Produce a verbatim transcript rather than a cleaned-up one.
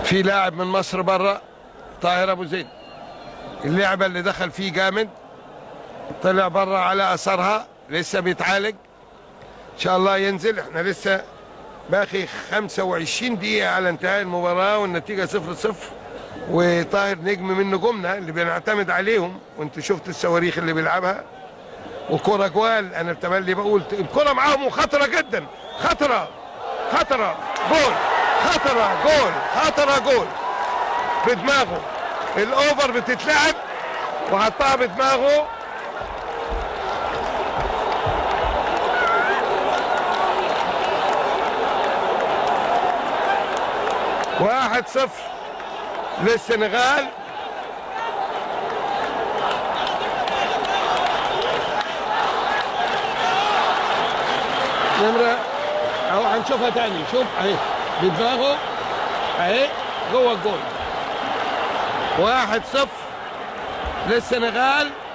في لاعب من مصر بره، طاهر ابو زيد، اللعبه اللي دخل فيه جامد، طلع بره على اثرها، لسه بيتعالج، ان شاء الله ينزل. احنا لسه باقي خمسة وعشرين دقيقه على انتهاء المباراه والنتيجه صفر صفر، وطاهر نجم من نجومنا اللي بنعتمد عليهم، وانت شفت الصواريخ اللي بيلعبها، وكرة جوال. انا بتملي بقول الكرة معاهم وخطرة جدا، خطرة خطرة جول، خطرة جول، خطرة جول بدماغه، الاوفر بتتلعب وحطها بدماغه. واحد صفر للسنغال. نمرة اهو هنشوفها تاني، شوف اهي بدماغه اهي جوه الجول. واحد صفر للسنغال.